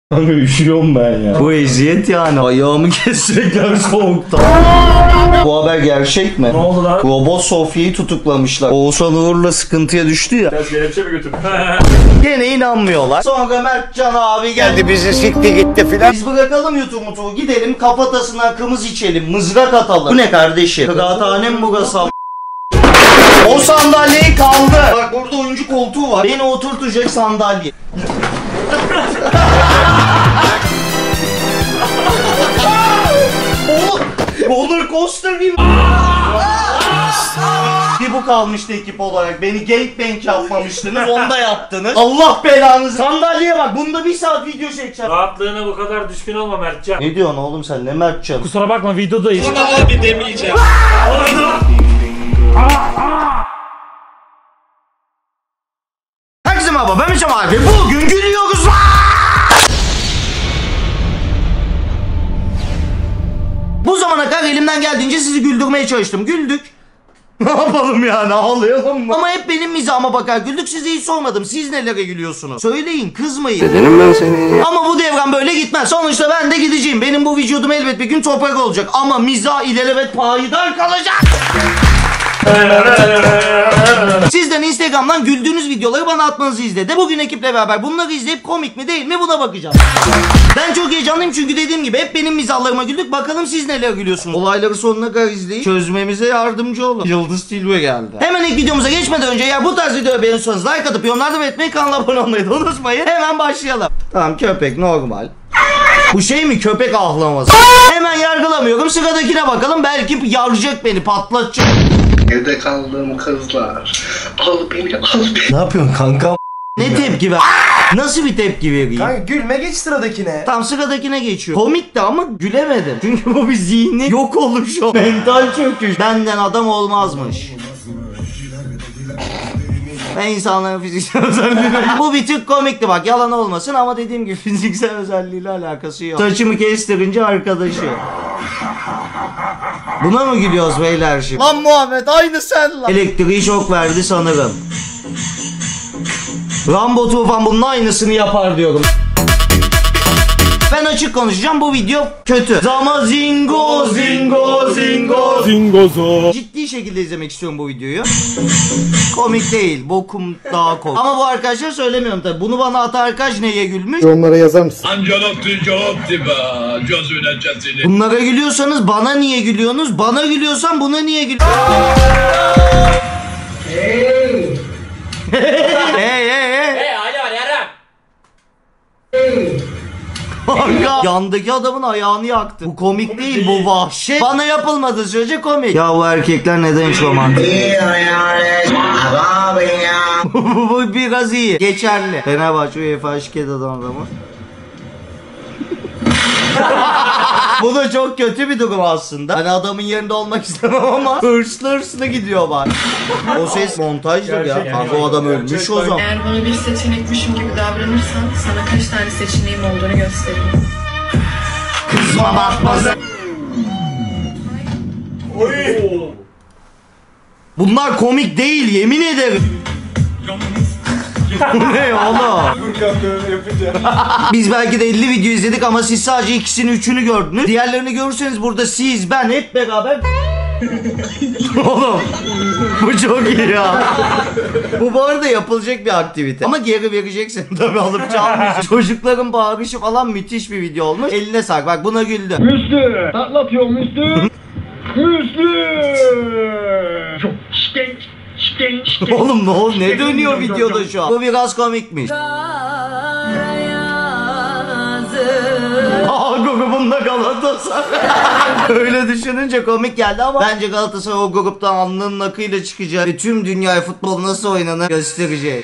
Kanka üşüyorum ben ya. Bu eziyet yani. Ayağımı kesecekler soğukta. Bu haber gerçek mi? Ne oldu lan? Robot Sofya'yı tutuklamışlar. Oğuzhan Uğur'la sıkıntıya düştü ya. Biraz kelepçe mi götürdün? Gene inanmıyorlar. Sonra Mertcan abi geldi bizi sikti gitti filan. Biz bırakalım YouTube'u gidelim kafatasına kımız içelim. Mızrak atalım. Bu ne kardeşim? Kıraathane mi burası? O sandalyeyi kaldı. Bak burada oyuncu koltuğu var. Beni oturtacak sandalye. Roller coaster gibi. Bir bu kalmıştı ekip olarak. Beni gangbang yapmamıştınız. Onu da yaptınız. Allah belanızı. Sandalyeye bak. Bunda 1 saat video çekeceğim. Rahatlığına bu kadar düşkün olma Mertcan. Ne diyorsun oğlum sen? Ne Mertcan? Kusura bakma videodayız. Abi demeyeceğim. Herkese merhaba, ben Mecem abi. Bugün gülüyoruz. Bu zamana kadar elimden geldiğince sizi güldürmeye çalıştım. Güldük. Ne yapalım yani, ağlayalım mı? Ama hep benim mizahıma bakar güldük, size hiç sormadım. Siz nelere gülüyorsunuz? Söyleyin, kızmayın. Dedim ben seni. Ama bu devran böyle gitmez. Sonuçta ben de gideceğim. Benim bu vücudum elbet bir gün toprak olacak. Ama mizah ilelebet payidar kalacak. Sizden Instagram'dan güldüğünüz videoları bana atmanızı izledi. Bugün ekiple beraber bunları izleyip komik mi değil mi buna bakacağız. Ben çok heyecanlıyım çünkü dediğim gibi hep benim mizahlarıma güldük. Bakalım siz neler gülüyorsunuz. Olayları sonuna kadar izleyip çözmemize yardımcı olun. Yıldız Tilbe geldi. Hemen ilk videomuza geçmeden önce eğer bu tarz videoyu beğeniyorsanız like atıp yorumlarda belirtmeyi, kanala abone olmayı da unutmayın. Hemen başlayalım. Tamam, köpek normal. Bu şey mi, köpek ahlaması? Hemen yargılamıyorum, sıradakine bakalım, belki yaracak beni, patlatacak. Evde kaldığım kızlar. Al beni, al beni. Ne yapıyorsun kanka? Ne tepki ver? Nasıl bir tepki vereyim? Kanka gülme, geç sıradakine. Tam sıradakine geçiyor. Komikti ama gülemedim. Çünkü bu bir zihni yok oluş o. Mental çöküş. Benden adam olmazmış. Ben insanların fiziksel özelliğiyle... Bu bir tık komikti bak, yalan olmasın ama dediğim gibi fiziksel özelliğiyle alakası yok. Saçımı kestirince arkadaşı. Buna mı gülüyoruz beyler şimdi? Lan Muhammed aynı sen lan. Elektriği şok verdi sanırım. Rambo Tufan bunun aynısını yapar diyorum. Ben açık konuşacağım, bu video kötü. Zama zingo zingo zingo Zingozo. Ciddi şekilde izlemek istiyorum bu videoyu. Komik değil, bokum daha komik. Ama bu arkadaşlar söylemiyorum tabi. Bunu bana atan arkadaş neye gülmüş? Yorumlara yazar mısın? Ancelotti Giovanni be, gözüne cezini. Bunlara gülüyorsanız bana niye gülüyorsunuz? Bana gülüyorsan buna niye gülüyorsun? Hey. Hey hey hey. Hey alo yaram. Kanka, yandaki adamın ayağını yaktı. Bu komik değil, bu vahşet. Bana yapılmadığı sürece komik. Ya bu erkekler neden hiç romantik? Bu biraz iyi. Geçerli. Fenerbahçe UEFA şirket adamı. Bu da çok kötü bir durum aslında. Hani adamın yerinde olmak istemem ama hırslı gidiyor bak. O ses montajdır ya. Kanka o adam ölmüş o zaman. Eğer bana bir seçenekmişim gibi davranırsan sana kaç tane seçeneğim olduğunu göstereyim. Kızma bakmaz. Bunlar komik değil, yemin ederim. Ne oğlum? Biz belki de 50 video izledik ama siz sadece ikisini üçünü gördünüz. Diğerlerini görürseniz burada siz, ben hep beraber... Oğlum bu çok iyi ya. Bu arada yapılacak bir aktivite. Ama geri vereceksin tabii, alıp çalmışsın. Çocukların bağırışı falan müthiş bir video olmuş. Eline sağlık, bak buna güldüm. Müslü. Tatlatıyor Müslü. Müslü. Oğlum ne oldu, ne dönüyor videoda şu an? Bu biraz komikmiş. Grubunda Galatasaray. Öyle düşününce komik geldi ama bence Galatasaray o gruptan alnının akıyla çıkacak ve tüm dünyaya futbol nasıl oynanır gösterecek.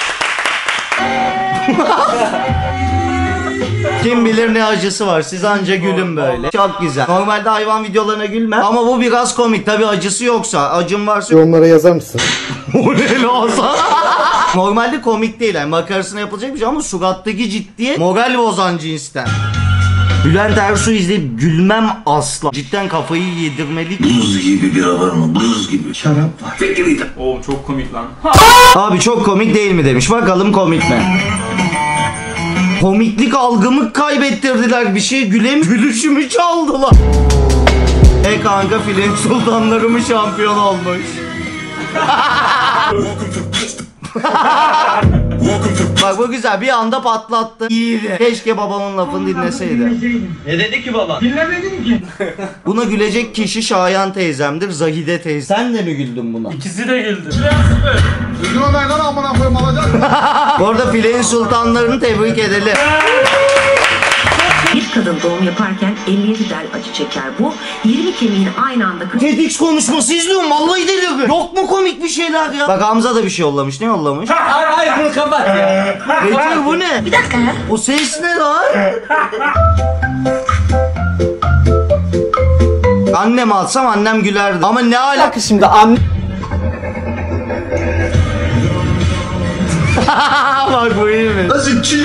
Kim bilir ne acısı var, siz anca gülün böyle. Çok güzel. Normalde hayvan videolarına gülmem ama bu biraz komik. Tabi acısı yoksa, acım varsa... Yorumlara yazar mısın? O ne olsa? Normalde komik değil yani, makarasına yapılacak bir şey ama surattaki ciddiye moral bozan cinsten. Bülent Ersoy izleyip gülmem asla. Cidden kafayı yedirmelik. Buz gibi bira var mı? Buz gibi. Şarap var. Fikri. Oo çok komik lan. Abi çok komik değil mi demiş. Bakalım komik mi? Komiklik algımı kaybettirdiler. Bir şey gülüşümü çaldılar. Kanka Filen Sultanları mı şampiyon olmuş? Bak bu güzel, bir anda patlattı. İyiydi. Keşke babamın lafını dinleseydi. Ne dedi ki baba? Buna gülecek kişi Şayan teyzemdir, Zahide teyze. Sen de mi güldün buna? İkisi de güldü. Bu arada Filenin Sultanlarını tebrik edelim. Bir kadın doğum yaparken 57 del acı çeker. Bu 20 kemiğin aynı anda TEDx konuşması izliyorum, vallahi deliyorum. Yok mu komik bir şeyler ya? Bak Hamza da bir şey yollamış. Ne yollamış? Hayır bunu kapat ya. Betül bu ne? Bir dakika ya. O ses ne lan? Annem alsam annem gülerdi. Ama ne alaka şimdi anne... Bak bu iyi mi?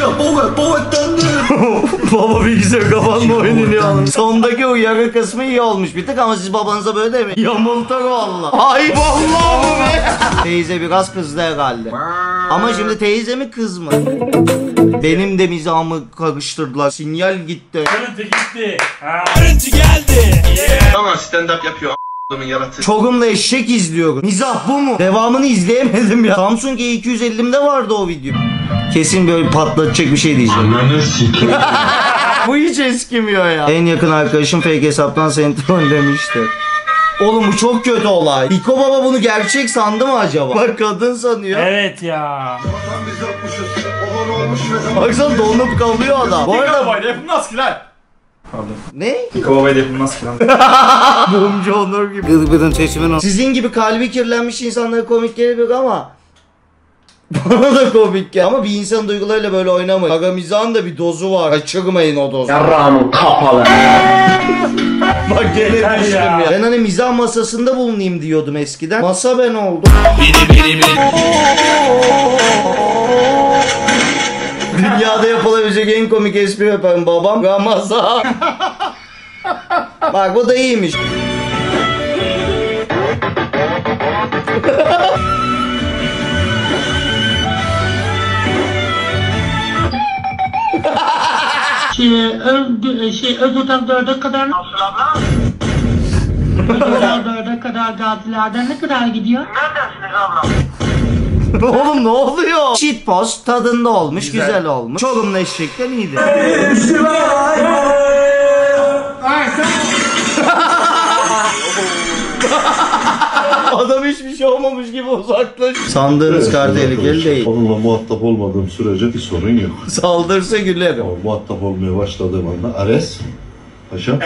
Baba bilgisayar kapanma oynuyor. Sondaki uyarı kısmı iyi olmuş bir tık ama siz babanıza böyle demeyin. Yamultar valla. Ay vallahi bu be. Teyze biraz kızdı herhalde. Ama şimdi teyze mi kız mı? Benim de mizahımı karıştırdılar. Sinyal gitti. Görüntü gitti. Görüntü geldi. Ama stand up yapıyor a**ımın yaratığı. Çogum'la eşek izliyorum. Mizah bu mu? Devamını izleyemedim ya. Samsung E250'imde vardı o video. Kesin böyle patlatacak bir şey diyeceğim. Bu hiç eskimiyor ya. En yakın arkadaşım fake hesaptan seni trollemişti. Oğlum bu çok kötü olay. İko baba bunu gerçek sandı mı acaba? Bak kadın sanıyor. Evet ya. Baksana donup kalıyor adam. Bu arada... Babayla yapılmaz ki lan. Ne? Babayla yapılmaz ki lan. Bumcu Onur gibi. Sizin gibi kalbi kirlenmiş insanlara komik gelebilir ama bana da komik gel. Ama bir insanın duygularıyla böyle oynamayın. Aga mizahın da bir dozu var. Kaçırmayın o dozu. Yarrağımın kapalı. Bak gene düştüm ya. Ben hani mizah masasında bulunayım diyordum eskiden. Masa ben oldum. Dünyada yapılabilecek en komik espri yaparım babam. Ramazan. Bak bu da iyiymiş. Özürden 4'e kadar nasıl abla? Özürden 4'e kadar gazilerden ne kadar gidiyor? Neredesiniz abla? Oğlum ne oluyor? Shitpost tadında olmuş, güzel olmuş. Çorum'la eşekten iyiydi. Adam hiçbir şey olmamış gibi uzaklaş. Sandığınız kadar tehlikeli değil. Onunla muhatap olmadığım sürece bir sorun yok. Saldırsa gülerim. Ama muhatap olmaya başladığım anda Ares, paşam.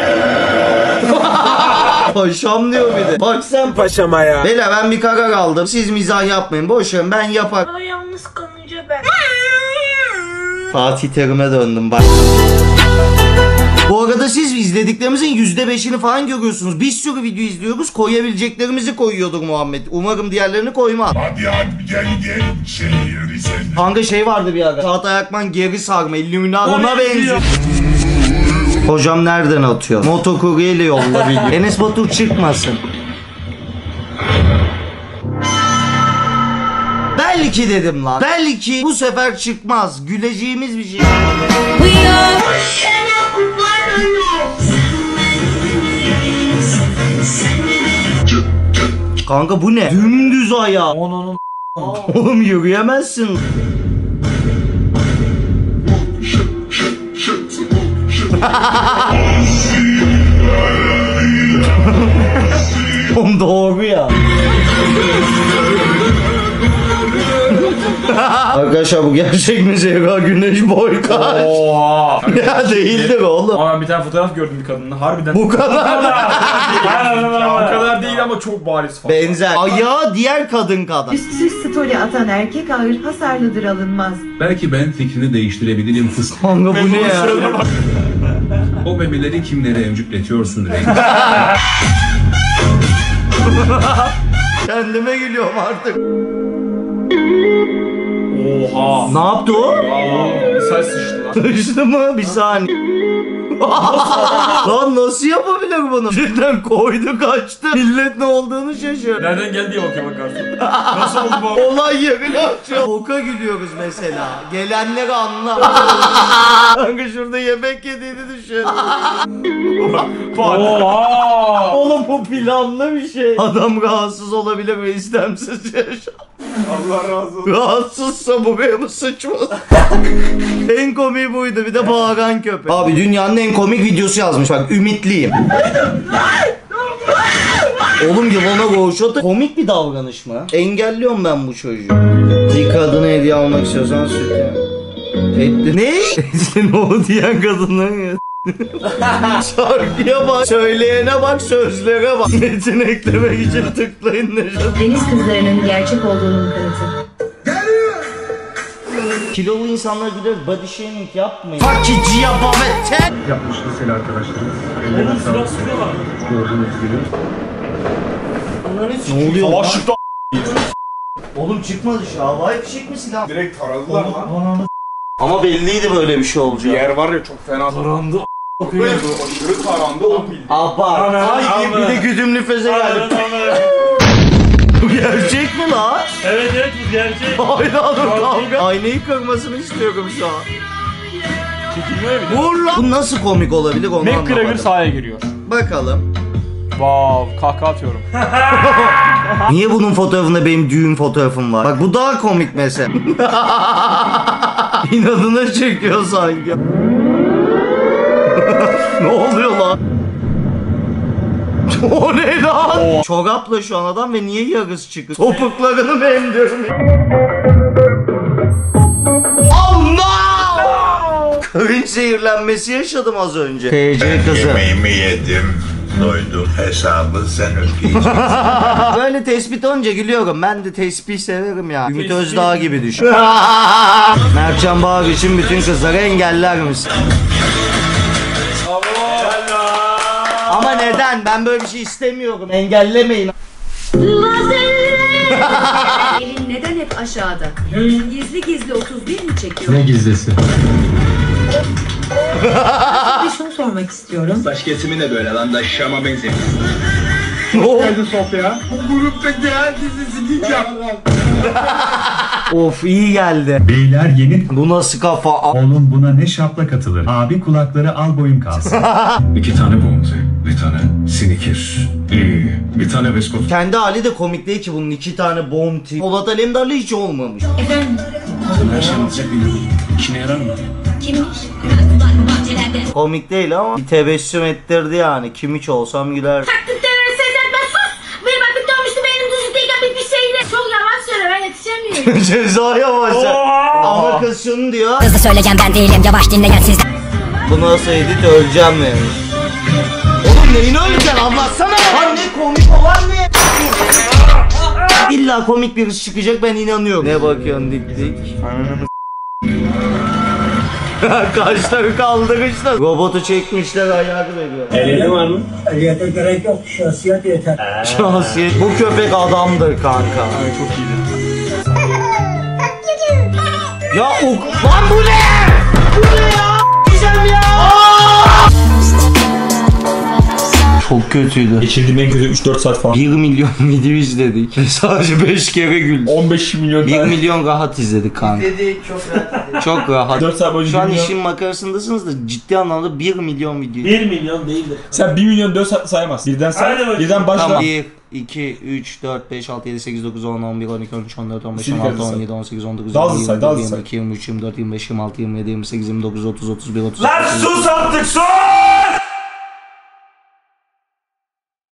Paşam diyor bir de. Bak sen Paşama ya. Beyler ben bir karar aldım. Siz mizah yapmayın. Boşverin ben yapar. Ama yalnız kalınca ben. Fatih Terim'e döndüm bak. Bu arada siz izlediklerimizin %5'ini falan görüyorsunuz. Bir sürü video izliyoruz. Koyabileceklerimizi koyuyorduk Muhammed. Umarım diğerlerini koymaz. Hadi gel şehir sen. Kanka şey vardı bir ara. Çağatay Akman geri sarma. Illuminati. Ona benziyor. Hocam nereden atıyor? Motokuryeyle yolla video. Enes Batur çıkmasın. Belki dedim lan. Belki bu sefer çıkmaz. Güleceğimiz bir şey. Kanka bu ne? Dümdüz ayağı. Onun Oğlum yürüyemezsin. Oğlum doğru ya. Arkadaşlar bu gerçek mi Zehra Güneş boykot? Oha. Ya değildir oğlum. Ama ben bir tane fotoğraf gördüm bir kadınla. Harbiden. Bu kadar. Ya, o kadar değil ama çok bariz falan. Benzer. Ayağı diğer kadın kadar. Üstsüz story atan erkek ağır hasarlıdır alınmaz. Belki ben fikrini değiştirebilirim fıstık. Kanka bu ne ya? O memeleri kimlere emcükletiyorsun renk? Kendime gülüyorum artık. Oha. Ne yaptı o? Aa, bir say sıçtı lan. Sıçtı mı? Bir saniye. Lan nasıl yapabilir bunu? Birden koydu kaçtı. Millet ne olduğunu şaşırdı. Nereden geldi diye bakıyor bakarsın. Nasıl oldu bu? Olay yerini açıyor. Boka gülüyoruz mesela. Gelenleri anla. Kanka şurada yemek yediğini düşün. Oha! Oğlum bu planlı bir şey. Adam rahatsız olabilir ve istemsiz yaşar. Allah razı olsun. Rahatsızsa buraya mı sıçmaz? En komiği buydu, bir de bağıran köpek. Abi dünyanın en komik videosu yazmış bak, ümitliyim. Oğlum yılana boğuşota komik bir davranış mı? Engelliyorum ben bu çocuğu. Bir kadına hediye almak istiyorsan süt yani. Ne? Sen o diyen kadınların ya. Şarkıya bak, söyleyene bak, sözlere bak. Metin eklemek için tıklayın Nejat. Deniz kızlarının gerçek olduğunun kanıtı. Kilolu insanlar gidiyor, body shaming yapmayın. Fakici yapamete. Yapmış liseli arkadaşlarımız. Oğlum silah sıkıyorlar. Ne oluyor lan? Aşıkta Oğlum çıkmadı şu havai fişek mi silah? direkt taradılar lan. Ama belliydi böyle bir şey olacak. Yer var ya çok fena. Karandı. Aşırı karandı lan bildiğin. Abart. Ay bir de güdümlü feze geldi. Bu gerçek mi lan? Evet bu gerçek. Hayda dur kavga. Aynayı kırmasını istiyorum şu an. Çekilmiyor bir de. Vur lan. Bu nasıl komik olabilir onu McGregor anlamadım. sahaya giriyor. Bakalım. Wow, kahkaha atıyorum. Niye bunun fotoğrafında benim düğün fotoğrafım var? Bak bu daha komik mesela. İnadına çekiyor sanki. Ne oluyor lan? O ne lan? Çorapla şu an adam ve niye yarısı çıkıyor? Topuklarını mı emdiyorum? Allah! Cringe zehirlenmesi yaşadım az önce. TC kızı. Yemeğimi yedim, doydum. Hesabı sen ödeyeceksin. Böyle tespit olunca gülüyorum. Ben de tespih severim ya. Ümit Özdağ gibi düşün. Mertcan Bağır için bütün kızları engeller misin? Ama neden? Ben böyle bir şey istemiyorum. Engellemeyin. Elin neden hep aşağıda? Gizli gizli 31 mi çekiyor? Ne gizlisi? Bir şunu sormak istiyorum. Saç kesimi de böyle lan da Şam'a benziyor. Ne oldu? Sofya. Bu gruptaki her dizisi diyeceğim. Of iyi geldi. Beyler yeni Bu nasıl kafa? oğlum buna ne şaplak atılır. Abi kulakları al boyun kalsın. 2 tane bounty, bir tane sinikir, bir tane beskot. Kendi hali de komik değil ki bunun, 2 tane bounty. Polat Alemdar'la hiç olmamış. Efendim? Her şey alacak bir işine yarar mı? Kimmiş? Komik değil ama bir tebessüm ettirdi yani. Kim hiç olsam güler. Benim adım olmuştu benim düzlükten bir şeyle. Çok yavaş söyle ben yetişemiyorum. Cezaya başla. Ama kız şunu diyor. Hızlı söyleyeceğim ben değilim, yavaş dinleyen siz. Bu nasıl edit, öleceğim demiş. Oğlum neyini öleceksin, anlatsana. Lan ne komik olan ne? İlla komik birisi çıkacak, ben inanıyorum. Ne bakıyorsun dik dik? Kaşları kaldırmışlar. Robotu çekmişler, ayağı veriyor. Elinde var mı? Ehliyete gerek yok, şahsiyet yeter. Şahsiyet. Bu köpek adamdır kanka. Çok iyiydi. Ya lan bu ne? Bu ne ya? Diyeceğim ya. Çok kötüydü. Geçirdiğim en kötü 3-4 saat falan. 1 milyon video izledik. Sadece 5 kere güldük. 15 milyon 1 tane. milyon rahat izledik kanka. Dedik çok rahat dedik. Çok rahat. 4 saat boyunca Şu an 1 milyon. işin makarasındasınız da ciddi anlamda 1 milyon video. 1 milyon değildir. Sen 1 milyon 4 saat sayamazsın. Birden Hadi say. bakayım. Birden başla. Tamam. 1, 2, 3, 4, 5, 6, 7, 8, 9, 10, 11, 12, 13, 14, 15, Sil 16, hadi 17, 18, 19, Daha 20, hızlı say, 21, daha hızlı say. 22, 23, 24, 25, 26, 27, 28, 29, 30, 31, 32. Lan sus artık sus!